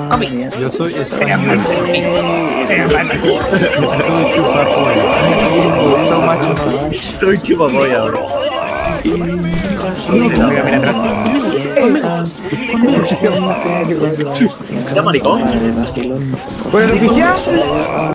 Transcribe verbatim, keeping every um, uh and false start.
Yo soy español. So much. Soy chupapolla, bro. ¿Era maricón? ¿Por el oficial?